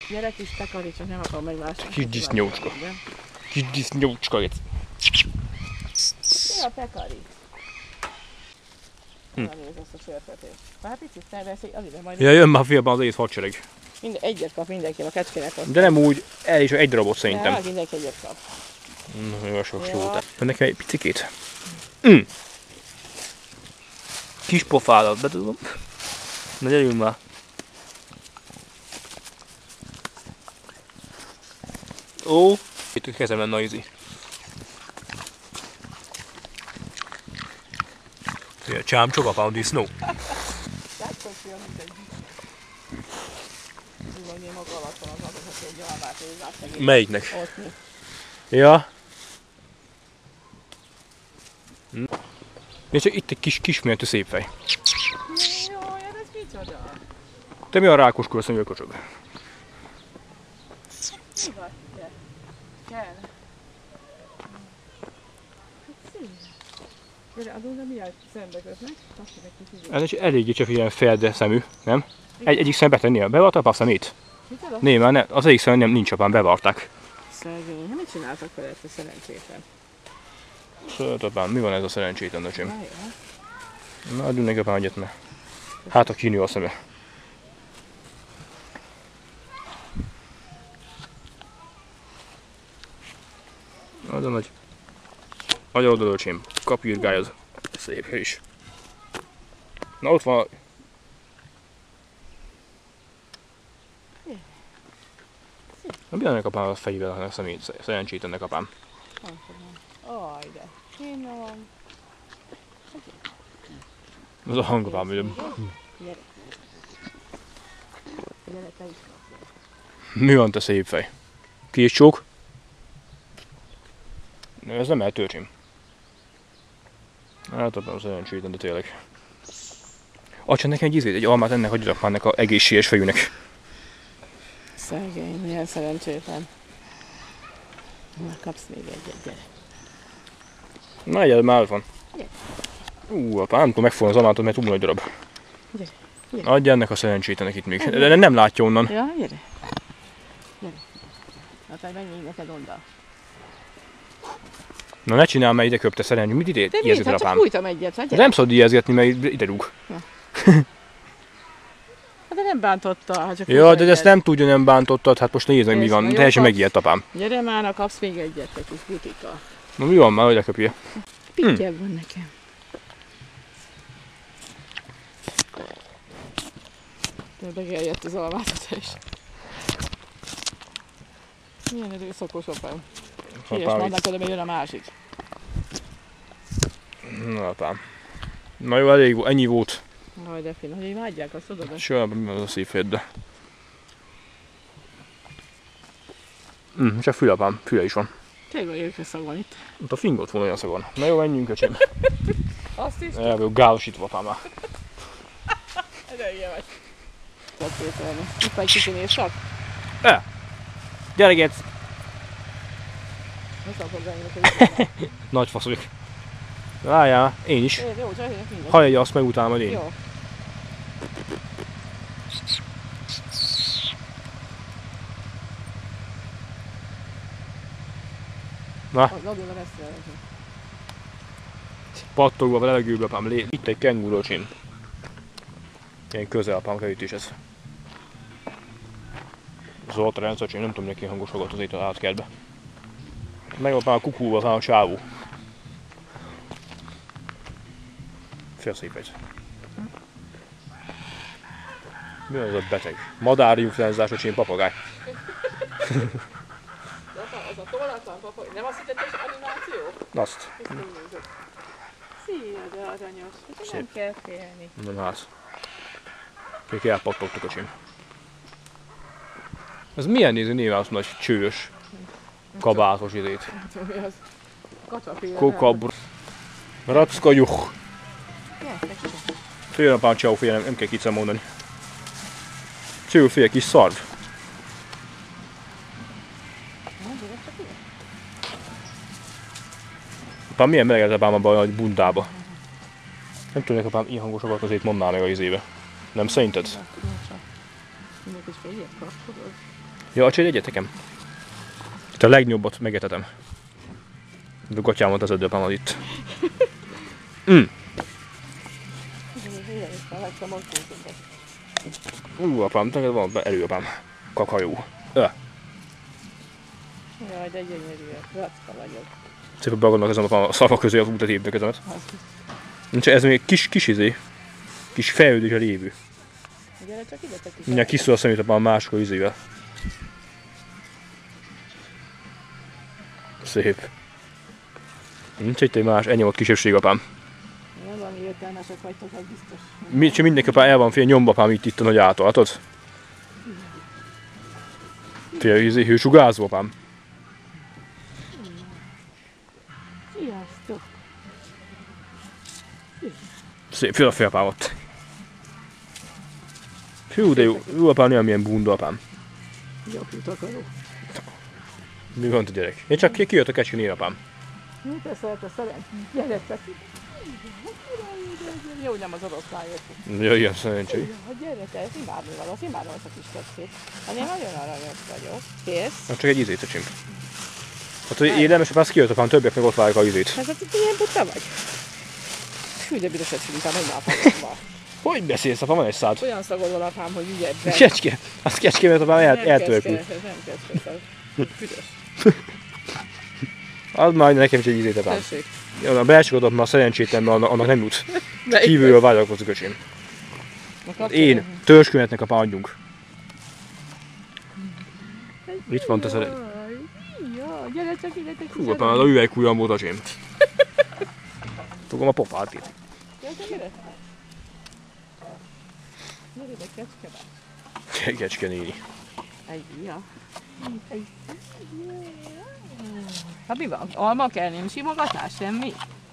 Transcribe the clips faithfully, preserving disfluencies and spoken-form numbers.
Gyere kis tekari, csak nem akarom megmászni. Kis disznócska. Kis disznócska. Mi a tekari? Hm. Nem nézd azt a sörfetést. Már picit felveszi, az ide majd... Ja, jön már félben az egész hadsereg. Minden, egyet kap mindenki, a kecskének azt. De nem úgy, el is egy darabot szerintem. Ja, mindenki egyet kap. Na, jó, sok jó volt. Nekem egy picikét. Mm. Kis pofádat bedugom. Na gyerünk már. Ó, itt a kezemben noizi. Félj, csámcsok, apám, disznó. Látszok ki a mindegy. Úgy én maga alatt van az adott, hogy egy almát érzák. Melyiknek? Ott mi? Ja. Hm. És csak itt egy kis, kisméretű szép fej. Jó, ez micsoda? Te mi a rákoskor, azt mondja, kocsog? Mi van ide? Kell. Gyere, adunk, de miért szembe köznek? Ez egy eléggé csak ilyen ferde szemű, nem? Egy, egyik szembe tennél. Bevartak a szemét? Micsoda? Né, már ne, az egyik szemben nem, nincs apám, bevarták. Szegény, hát mit csináltak vele ezt a szerencsétlen? Szóval apám, mi van ez a szerencsétlen öcsém? Na jó. Na, adjunk neki apám egyet, mert hát a kinő a szeme. Az a nagy. Nagyon oda öcsém, kapjürgály az szép is. Na ott van. Na mi ennek apám a fejével a szemét, szerencsét ennek apám? Aj, de finom. Az a hangapám, hogy... Gyere. Gyere, te is kapjál. Mi van te szép fej? Kis csók? Ez nem eltörcsém. Hát apám szerencsétlen, de tényleg. Adj nekem egy ízét, egy almát ennek, hogy adjak már ennek a egészséges fejűnek. Szegény, milyen szerencsétlen. Na, kapsz még egyet, gyere. Na, egyet már van. Gyere. Ú, apám, nem tudom megfogni az almátot, mert túl nagy darab. Gyere, gyere. Adj ennek a szerencsétlenek itt még. De nem látja onnan. Ja, gyere. Gyere. Hát majd menjünk neked onda. Na ne csinálj, mert ide köpte szerencsét. Mit ide De miért? ijeszget Hát csak apám? fújtam egyet, hát De gyere. nem szabad ijeszgetni, mert ide rúg. Hát de nem bántotta, hát csak Ja, fújtam de egyet. ezt nem tudja, nem bántottad, hát most nézd meg mi Nézd, van. na jó, Teljesen kapsz. megijedt apám. Gyere már, na kapsz még egyet, te kis butika. Na mi van már, hogy leköpje? Pittyebb van nekem. Tényleg eljött az almátatás. Milyen erőszakos apám. Híres Apám vannak, oda még jön a másik. Na apám. Na jó, elég, ennyi volt. Aj, de finom, hogy imádják, azt tudod? Sajnálom, mi van az a szép fejed, de... Mm, csak fülapám, füle is van. Tényleg őkre szag van itt. Ott a fingot volna olyan szagon. Na jó, menjünk, öcsém. Azt is? El vagyok gálosítva apám már. De ilyen vagy. Tudod kételni. Itt vagy kicsi nézsak? E! Gyere, Gec! Ne szabad venni, hogy Nagy fasz vagyok. Várjál, én is. jó, csak én mindegy. Hallja azt meg utána majd én. Jó. Na, Lagul a messzire. pattogva a levegőbe apám, lé... Itt egy kenguru öcsém. Ilyen közel apám kerítés. Zolt a rendszercsém, nem tudom neki hangosokat az itt az átkertbe. Meg apám a kukúval van a csávó. Fél szép egy. Mi az a beteg? Madárinfluenzás öcsém papagáj. Az a tollatlan papa, nem azt hitted, hogy animáció? Azt. Szia, de aranyos. Hát nem kell félni. Nem hát. Kék elpattogtuk öcsém. Ez milyen néző néven az nagy csős, kabátos izét? Nem tudom, mi az. Kacsapél. Kokabr... Rapszkajuh. Fél apám csáó, fél, nem, nem kell kicsit mondani. Csőül fél kis szarv. Apám milyen meleg ez apám abban a bundába. Nem tudnék apám ilyen hangosokat azért mondnál meg a izébe. Nem szerinted? Mindenki is féljebb kapcsolod. Ja, csinálj egyet nekem. Itt a legnyobbat megetetem. De gatyámat az ödöpám az itt. Mm. Ú, apám, neked van erő, apám. Kakajó. Öh. Jaj, de gyönyörű, racka vagyok. Szépen beagadnak ezen a szavak közé az útat hívnak ezemet. Nincs, ez még kis, kis izé. Kis fejlődés a lévő. Gyere csak ide, te kis. Mindjárt kiszól a szemét apám a másik izével. Szép. Nincs itt egy más, ennyi volt kisebbség apám. Nem valami értelmesek vagytok, ez biztos. Mi, csak mindenki apám el van fél nyomba apám itt, itt a nagy által, látod? Fél izé, hősugázó apám. Sziasztok! Szép, fél a fél apám ott. Hű, de jó, jó apám, nem milyen bunda apám. Gyapjút akarok. Mi van a gyerek? Én csak kijött a kecskenél apám. Mit teszel, te szerencsét? Gyere csak ide. Jó, nem az oroszlán jött. Ja, ilyen szerencsé. Ja, gyere te, ezt imádni valasz, imádom azt a kis kecsét. Hát én nagyon aranyos vagyok. Kész? Hát csak egy izét a csimp. Hát, hogy érdemes, apám, kijött apám, többiek meg ott várják az izét. Hát, hogy ilyen buta vagy? Hű, de büdöset sülítám, egy nápámmal. Hogy beszélsz, apám, van egy szád? Olyan szagod van apám, hogy ügyedben. Kecske, az kecske, mert apám el, eltörpül. Ez nem kecske, ez büdös. Az majd nekem is egy izét apám. Tessék. Ja, a belsőgodat már szerencsétlen, mert annak, annak nem jut. Kívülről vágyakozik öcsém. Én, törzskületnek apám adjunk. Itt van te szeret. Ja, gyere csak ide, te kis. Hú, apám, az a üvegkújam volt öcsém. Fogom a pofát itt. Gyere, gyere. Gyere ide, kecske bácsi. Kecske néni. Egy, ja. Egy. Hát mi van? Alma kell, nem simogatás, semmi?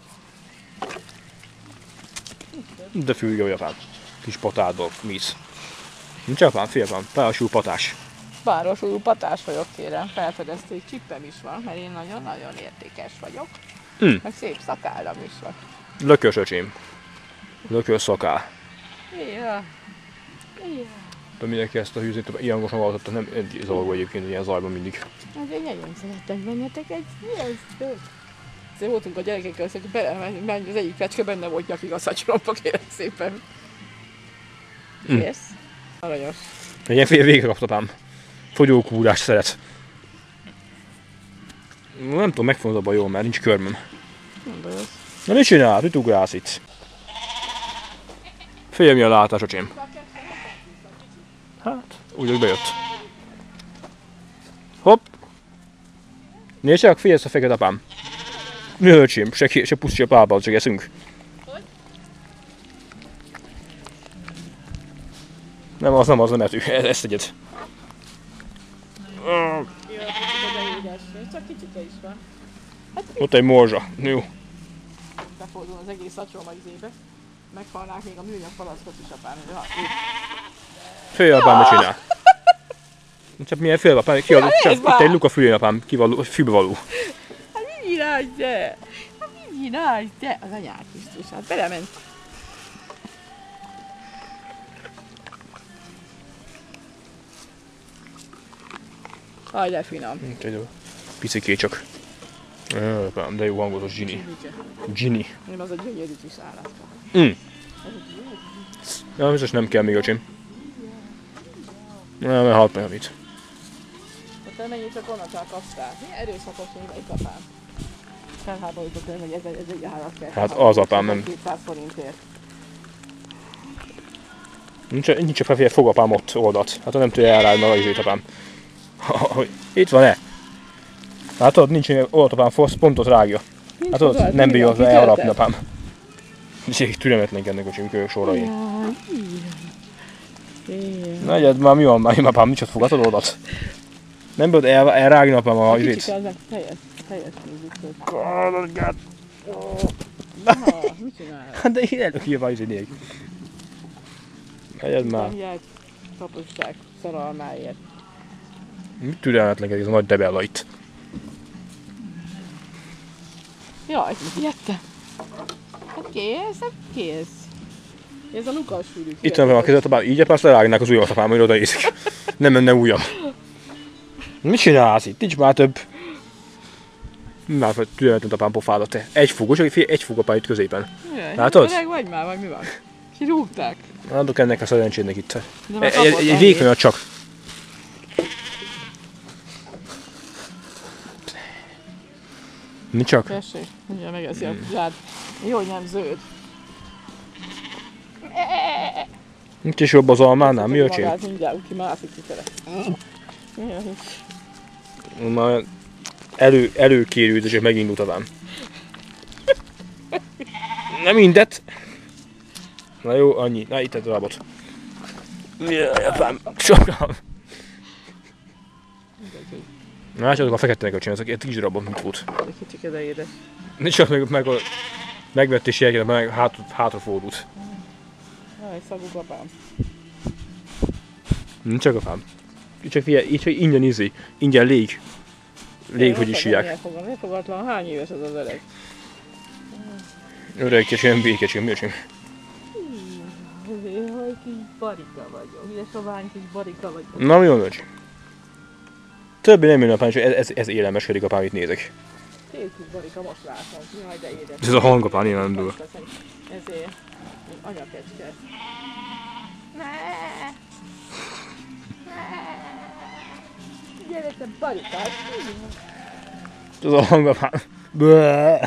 De fülge vagy apám. Kis patáddal, míz. Nincs apám, fél apám, pályasú patás. Párosulú patás vagyok, kérem. Felfedezték csippem is van, mert én nagyon-nagyon értékes vagyok. Mm. Meg szép szakállam is van. Lökös öcsém. Lökös szakál. Ja. Ja. De mindenki ezt a hűzét ilyen hangosan vallotta, nem zavaró egyébként ilyen zajban mindig. Hát én nagyon szeretek benneteket, sziasztok! Szóval voltunk a gyerekekkel, hogy bele, az egyik fecske benne volt nyakig a szatyromba, kérem szépen. Mm. Kész. Aranyos. Egy ilyen fél végre kapta apám. Fogyókúrás szeret. Nem tudom, megfogod abban jól, mert nincs körmöm. Nem bajos. Na mit csinál? Mit ugrálsz itt? Figyelj, mi a látás, öcsém. Hát, úgy, hogy bejött. Hopp! Nézd csak, figyelj ezt a fekete apám. Mi öcsém, se, se pusztja pápát, csak eszünk. Hogy? Nem, az nem az, nem ető. Ezt egyed. Jó, csak kicsike is van. Hát, Ott egy morzsa. Jó. befordul az egész szatyrom izébe. Meghalnák még a műanyag palackot is apám. Fél apám, mit csinál? Csak milyen fél apám, ki a, csak, itt egy luka fülén apám, kivaló, fűbevaló. Hát mi csinálsz te? Hát mi csinálsz te? Az anyák Krisztus, hát belement. Aj, de finom. Piciké csak. Apám, de jó hangos Ginny. Ginny. Nem az a gyönyörű kis állatka. Mm. Ja, biztos nem kell még öcsém. Nem, mert halt meg amit. Te mennyit csak onnan csak kaptál. Mi erőszakos még egy apám. Felháborított ön, hogy ez egy, ez egy állatkert. Hát az apám nem. kétszáz forintért. Nincs, nincs a felfél fogapám ott oldalt. Hát nem tudja elrágni a izét apám. Itt van-e? Látod, nincs oldalt apám, forsz pontot rágja. Látod, nem bírja az elharapni apám. Így türelmetlenkednek a csimkők sorai. Na egyed már mi van már, én apám, nincs ott fogatod oldalt. Nem bírod el, elrágni apám a izét. Kicsike az meg helyet, helyet nézzük. Na, mit csinálod? Hát de én előkívva az idék. Egyed már. Mindjárt taposták szeralmáért. Mit türelmetlenkedik ez a nagy debella itt? Jaj, mit ijedtem? Hát kész, hát kész. Ez a Lukas fülük. Itt van a kezet, apám, így apám, azt lerágnák az ujjamat apám, hogy odaérzik. Nem menne ujjam. Mit csinálsz itt? Nincs már több. Már türelmetlen apám pofádat te. Egy fog, csak egy fog apám itt középen. Jaj, látod? Öreg vagy már, vagy mi van? Kirúgták. Adok ennek a szerencsének itt. Egy, egy, egy végkönyvet csak. Mi csak? Tessék, ugye megeszi a zsát. Jó, hogy nem zöld. Nincs is jobb az almánál, mi öcsém? Magát mindjárt úgy kimászik kifele. Már elő, előkérült, és megindult avám. Nem mindet. Na jó, annyi. Na itt a darabot. Jaj, apám, csapjam. Na látjátok, a feketének öcsém, ezek egy tíz darabot mit volt. Egy kicsike, de édes. Nincs csak meg, meg, megvett és jelkére, meg hát, hátrafordult. Jaj, szagú apám. Nincs csak apám. Csak figyelj, így csak ingyen izé, ingyen lég. Lég, hogy is hívják. Nem fogatlan, hány éves az az öreg? Öreg kecsém, békecsém, mi öcsém? Jaj, kis barika vagyok, ugye sovány kis barika vagyok. Na mi van, öcsém? Többé nem jön apám, és ez, ez, ez élelmeskedik apám, itt nézek. Két kis barika, most látom. Jaj, de édes. Ez a hang apám, én nem dől. Ezért anyakecske. Ne! Gyere te barikát! Ez a hang apám. Bőöööö.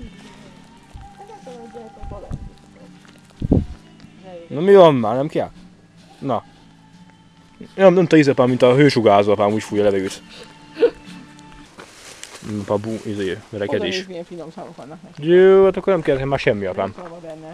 Na mi van már, nem kell? Na. Nem, nem te ízapám, mint a hősugárzó apám, úgy fújja a levegőt. A bú, izé, verekedés. Oda milyen finom szavak vannak neki. Jó, hát akkor nem kell már semmi apám. Nem benne.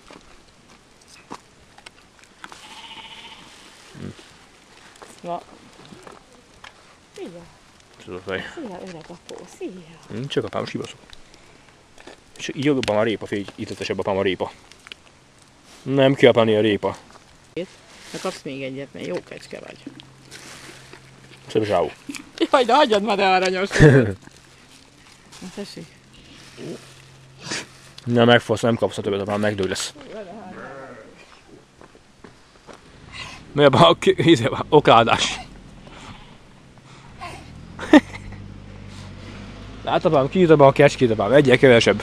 Hm. Na. Szia! Szia, fej. Szia, öreg apó, szia! Hm, csak apám, sibaszok. És így jobban a répa, fél, ízetesebb apám a répa. Nem kell apám a répa. Na kapsz még egyet, mert jó kecske vagy. Szép zsáó. Jaj, de hagyjad már, de aranyos. Na tessék. Nem megfasz, nem kapsz a többet, apám, megdől lesz. Mi a okádás? Hát apám, kiírt abban a kecskét, apám, egyel kevesebb.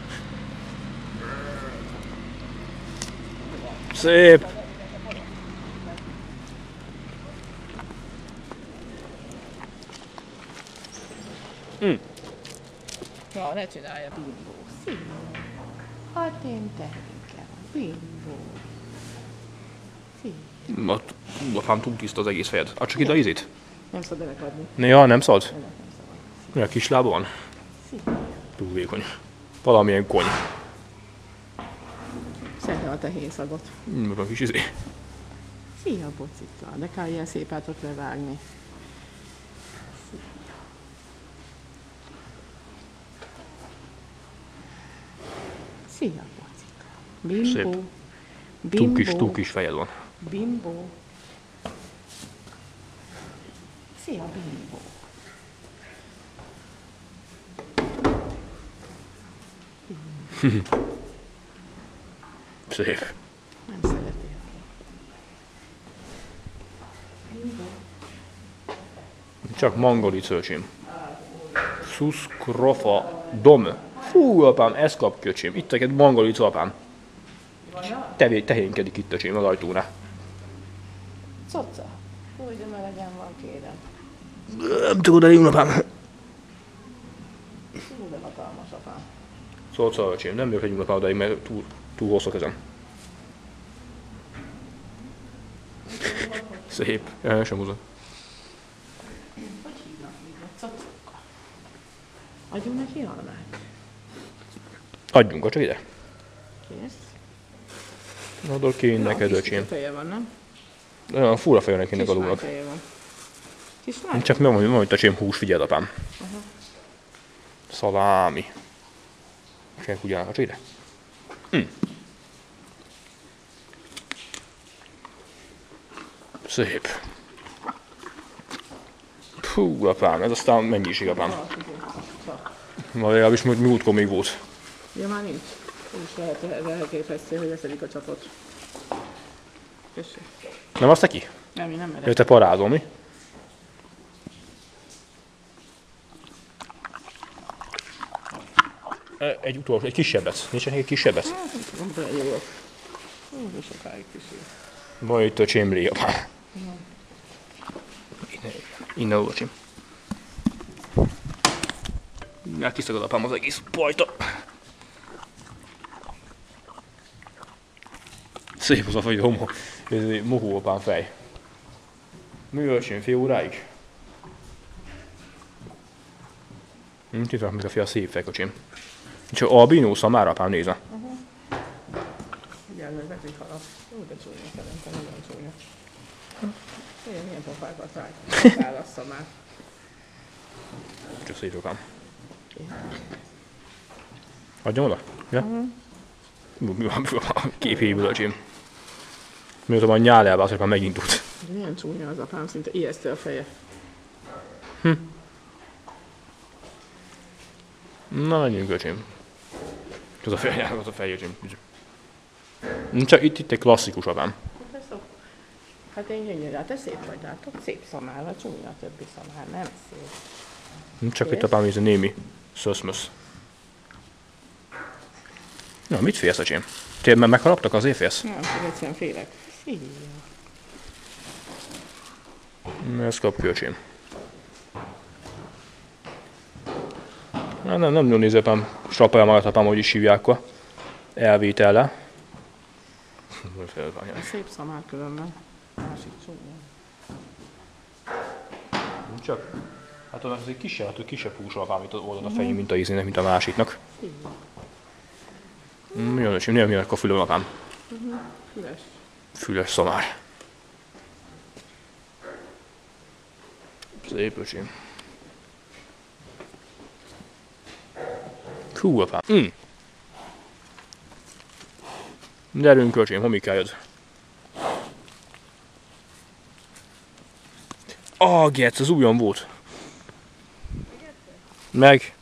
Szép! Hm. Na, ne csinálja, bimbó. Szia! Hát én tehénke van, bimbó. Szia! Ott, apám, túl tiszta az egész fejed. Add csak ide a izét. Nem szabad belekadni. Néha nem szabad? Nem, nem szabad. Mi a kis lába van? Szia! Túl vékony. Valamilyen kony. Szeretem a tehén szagot. Mi van kis izé? Szia, bocika! De kell ilyen szépet ott levágni. Szia, bocika! Bimbó! Szép. Bimbó! Túl kis, túl kis fejed van. Bimbó! Szia, bimbó! Szép. Nem szeretél. Csak mangolic, öcsém. Sus krofa dom. Fú, apám, ez kap köcsém. Itt egy mangolic, apám. Tevé, tehénkedik itt, öcsém, az ajtónál. Coca! Úgy, de melegen van, kérem. Nem tudod elég, apám. Hú, de hatalmas, apám. Szóval, öcsém, nem jövök egy apám odaig, mert túl, túl hosszú a kezem. Szép. Jaj, sem húzom. Hogy hívnak még? Coca? Adjunk neki almát? Adjunk, csak ide. Kész? Adok ki neked, Kis öcsém. feje van, nem? Olyan fura feje neki ennek a Kislány lónak. feje van. Kislány? Csak mi van, hogy öcsém, hús, figyeld, apám. Aha. Szalámi. Csak úgy állhat ide. Hm. Szép. Hú, apám, ez aztán mennyiség, apám. Ma legalábbis múltkor még volt. Ja, már nincs. Úgy is lehet elképesztő, hogy leszedik a csapot. Köszönöm. Nem azt neki? Nem, én nem merek. Ő te parázol, mi? Egy utolsó, egy kisebbet. Nincs egy kisebbet? Hát, nem tudom, belenyúlok. Ó, de sokáig kísér. Van itt a csémli, apám. Innen, innen olvasim. Már kiszagad apám az egész pajta. Szép az a vagy homo. Ez egy mohó apám fej. Művölcsén fél óráig. Hm, itt van még a fia szép fejkocsim. Csak albinósz, már apám nézze. Uh-huh. Igen, meg vetik halak. Jó, de csúnya, szerintem nagyon csúnya. Ilyen milyen pofákat vágy. Válassza már. Csak szép apám. Adjam oda? Ja? Uh-huh. Mi van a képéből a csim? Mióta van nyál elbe, az apám megindult. Milyen csúnya az apám, szinte ijesztő a feje. Hm. Na, menjünk, öcsém. Az a fej, az a fej, öcsém. Csak itt, itt egy klasszikus apám. Hát én gyönyörű, hát te szép vagy, látod? Szép szamár, vagy csúnya a többi szamár, nem szép. Csak itt apám, ez a némi szöszmösz. Na, mit félsz, öcsém? Te már megharaptak, azért félsz? Nem, csak egyszerűen félek. Szia. Ez kapja, öcsém. Nem, nem, nem néző apám, strapolja magát apám, hogy is hívják a elvétellel. Szép szamár különben. Másik csúnya. Csak, hát az egy kisebb, hát kisebb húsra apám, mint az oldal a fején, mint a ízének, mint a másiknak. Mi van, öcsém, néha a fülön apám. Uh-huh. Füles. Füles szamár. Szép, öcsém. Hú, apám. Mm. Gyerünk, öcsém, homikáljad. Ah, gec, az újon volt. Meg.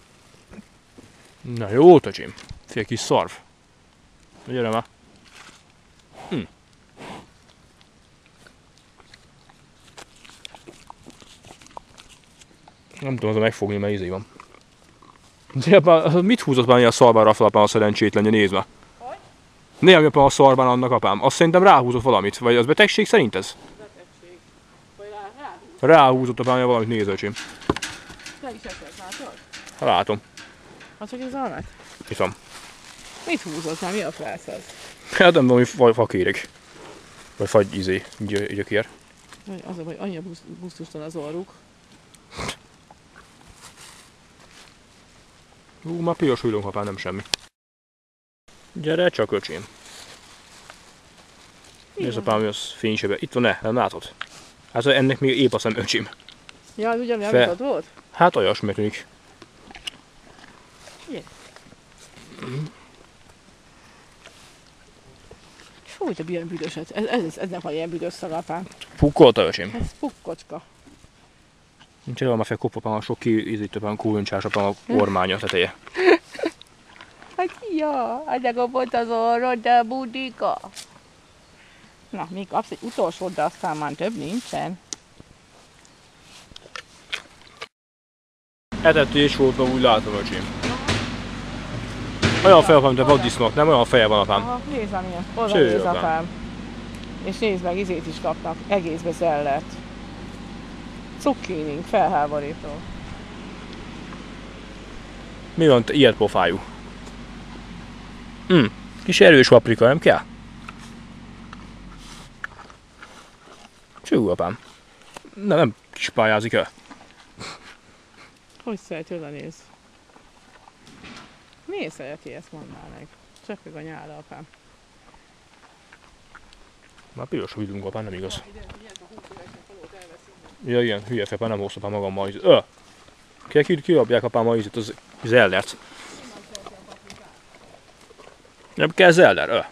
Na jó, öcsém. Fél kis szarv. Gyere már. Hm. Nem tudom, az megfogni, mert izé van. De mit húzott már ilyen szarvára fel apám a szerencsétlenje, nézd már. Hogy? Néha apám a szarván annak apám. Azt szerintem ráhúzott valamit. Vagy az betegség szerint ez? Betegség. Vagy rá, ráhúzott. Ráhúzott apám valamit, nézd, öcsém. Te is esett, látod? Látom. Az csak ez almat? Itt van. Mit húzott már? Mi a frász az? Hát nem tudom, hogy fa, fakéreg. Vagy fagy izé, gyö, gyökér. Az a baj, annyi busztustan az orruk. Hú, már piros hűlünk, apám, nem semmi. Gyere csak, öcsém. Nézd apám, hogy az fénysebe. Itt van-e? Nem látod? Hát ennek még épp a szem, öcsém. Ja, az ugyanilyen, Fe... mint ott volt? Hát olyasmi tűnik. Igen. Mm. Fúj, te milyen büdöset. Ez, ez, ez nem van ilyen büdös szag, apám. Pukkolta, öcsém. Ez pukkocska. Nincs olyan, már fel kopapám, a sok kiízítőben kúluncsás apám a kormánya teteje. Hát ja, elgobott az orrod, de budika. Na, még kapsz egy utolsót, de aztán már több nincsen. Etetés volt, mert úgy látom, öcsém. Olyan feje van, mint a vaddisznók, nem olyan feje van, apám. Aha, nézd már milyen. Oda nézd, apám. És nézd meg, izét is kapnak. Egészbe zellert. Cukkinink, felháborító. Mi van, te ilyet pofájú? Hm, kis erős paprika, nem kell? Csú, apám. Nem, nem kis pályázik el. Hogy szereti, oda néz. Miért szereti ezt, mondnál meg? Csöpög a nyála, apám. Már piros hújtunk, apám, nem igaz. Ja, igen, hülye fel, nem hoztam apám magam ma ízét. Ö! Kell ki, kiabják apám ma ízét, az zellert. Nem kell zeller, ö!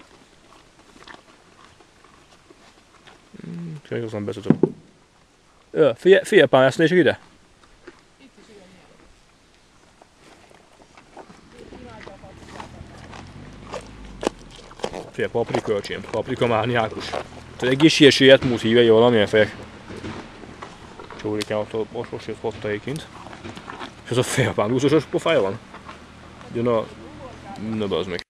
Kell igazán betudom. Ö, figyelj, figyelj apám, ezt nézzük ide! Figyelj, paprika, öcsém, paprika mániákus. Tehát egész ilyes ilyet múlt hívei valamilyen fejek. Csórikán ott most most jött hotta egyébként. És az a fejapám, úszós pofája van? Jön a... Na bazd meg.